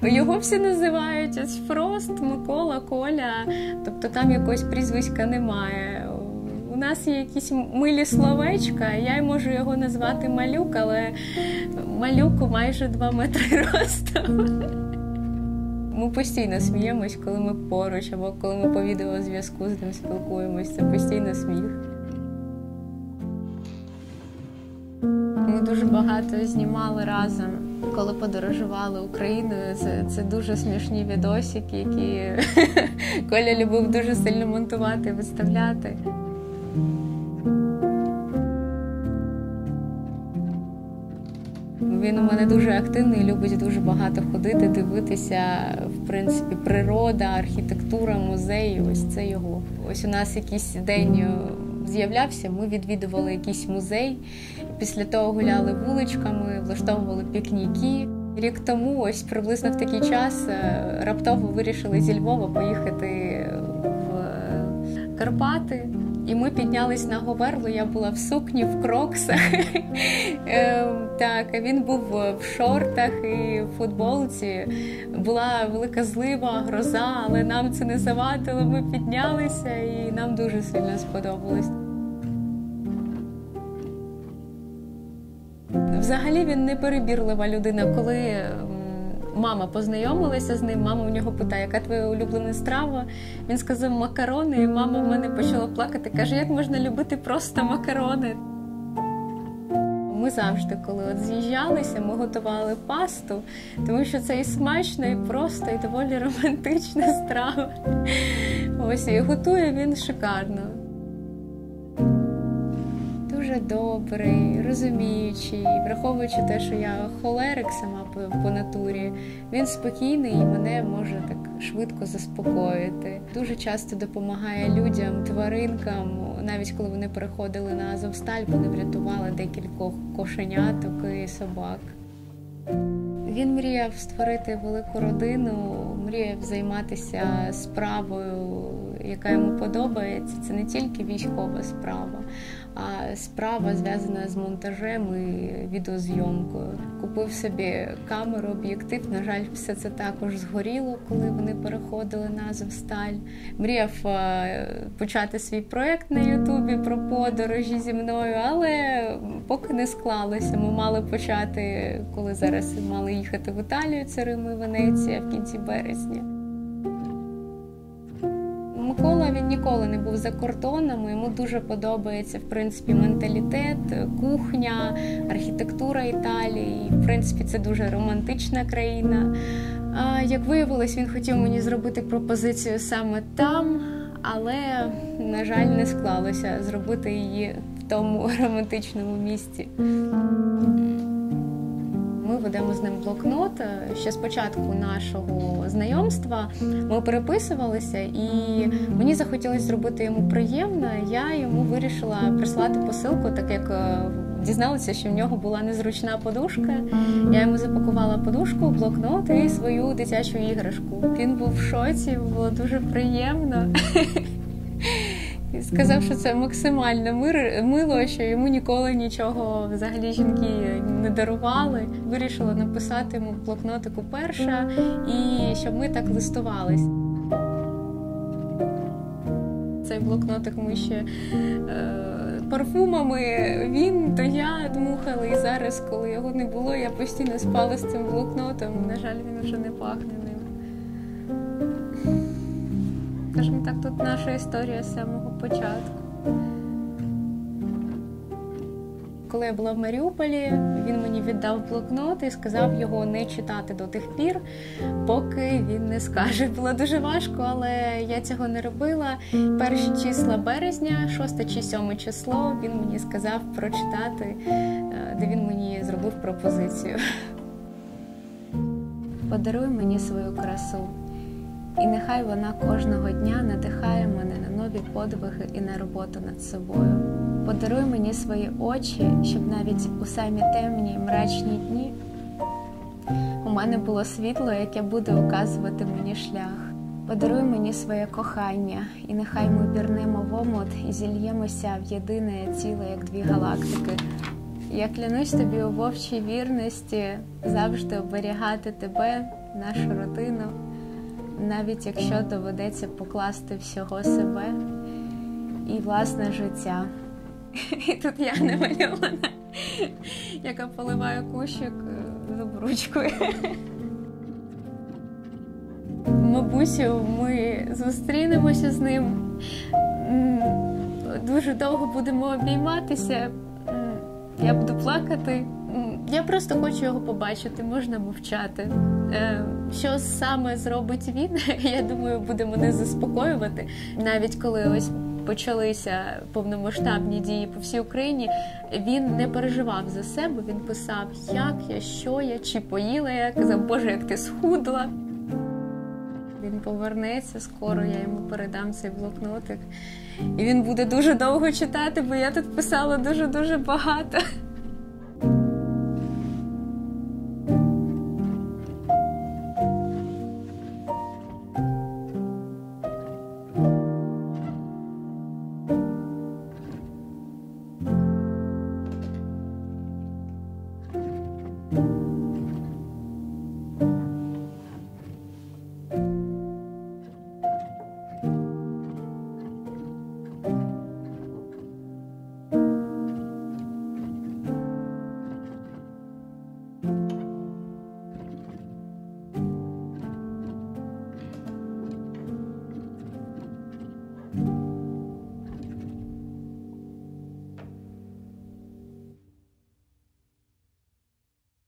Його всі називають ось Фрост, Микола, Коля, тобто там якогось прізвиська немає. У нас є якісь милі словечка, я можу його назвати Малюк, але Малюку майже 2 метри росту. Ми постійно сміємось, коли ми поруч, або коли ми по відеозв'язку з ним спілкуємось. Це постійно сміх. Ми дуже багато знімали разом, коли подорожували Україною. Це дуже смішні відосики, які Коля любив дуже сильно монтувати і виставляти. Він у мене дуже активний, любить дуже багато ходити, дивитися, в принципі, природа, архітектура, музеї, ось це його. Ось у нас якийсь день з'являвся, ми відвідували якийсь музей, після того гуляли вуличками, влаштовували пікніки. Рік тому, ось приблизно в такий час, раптово вирішили зі Львова поїхати в Карпати. І ми піднялись на Говерлу, я була в сукні, в кроксах. Так, він був в шортах і в футболці. Була велика злива, гроза, але нам це не завадило. Ми піднялися і нам дуже сильно сподобалось. Взагалі він неперебірлива людина. Коли мама познайомилася з ним, мама у нього питає, яка твоя улюблена страва? Він сказав макарони, і мама в мене почала плакати. Каже, як можна любити просто макарони? Ми завжди, коли з'їжджалися, ми готували пасту, тому що це і смачно, і просто, і доволі романтична страва. Ось, і готує він шикарно. Дуже добрий, розуміючий, враховуючи те, що я холерик сама по натурі, він спокійний і мене може так швидко заспокоїти. Дуже часто допомагає людям, тваринкам, навіть коли вони переходили на Азовсталь, вони врятували декількох кошеняток і собак. Він мріяв створити велику родину, мріяв займатися справою, яка йому подобається. Це не тільки військова справа, а справа зв'язана з монтажем і відеозйомкою. Купив собі камеру, об'єктив. На жаль, все це також згоріло, коли вони переходили на Азовсталь. Мріяв почати свій проєкт на Ютубі про подорожі зі мною, але поки не склалося. Ми мали почати, коли зараз мали їхати в Італію, це Рим і Венеція в кінці березня. Микола, він ніколи не був за кордоном, йому дуже подобається, в принципі, менталітет, кухня, архітектура Італії. В принципі, це дуже романтична країна. Як виявилось, він хотів мені зробити пропозицію саме там, але, на жаль, не склалося зробити її в тому романтичному місці. Ми ведемо з ним блокнот. Ще з початку нашого знайомства ми переписувалися, і мені захотілося зробити йому приємно. Я йому вирішила прислати посилку, так як дізналася, що в нього була незручна подушка. Я йому запакувала подушку, блокнот і свою дитячу іграшку. Він був в шоці, було дуже приємно. Сказав, що це максимально мило, що йому ніколи нічого взагалі жінки не дарували. Вирішила написати йому в блокнотику перша, і щоб ми так листувались. Цей блокнотик ми ще парфумами, він то я дмухали, і зараз, коли його не було, я постійно спала з цим блокнотом. На жаль, він вже не пахне ним. Скажімо так, тут наша історія з самого початку. Коли я була в Маріуполі, він мені віддав блокнот і сказав його не читати до тих пір, поки він не скаже. Було дуже важко, але я цього не робила. Перші числа березня, 6 чи 7 число, він мені сказав прочитати, де він мені зробив пропозицію. Подаруй мені свою красу. І нехай вона кожного дня надихає мене на нові подвиги і на роботу над собою. Подаруй мені свої очі, щоб навіть у самі темні, мрачні дні у мене було світло, яке буде указувати мені шлях. Подаруй мені своє кохання, і нехай ми пірнемо в омут і зільємося в єдине ціле, як 2 галактики. Я клянусь тобі у вовчій вірності завжди оберігати тебе нашу родину, навіть якщо доведеться покласти всього себе і власне життя. І тут я намальована, яка поливає кущик зубручкою. Мабусю, ми зустрінемося з ним, дуже довго будемо обійматися, я буду плакати. Я просто хочу його побачити, можна мовчати. Що саме зробить він, я думаю, буде мене заспокоювати. Навіть коли ось почалися повномасштабні дії по всій Україні, він не переживав за себе, він писав, як я, що я, чи поїла я, казав, Боже, як ти схудла. Він повернеться скоро, я йому передам цей блокнотик. І він буде дуже довго читати, бо я тут писала дуже-дуже багато.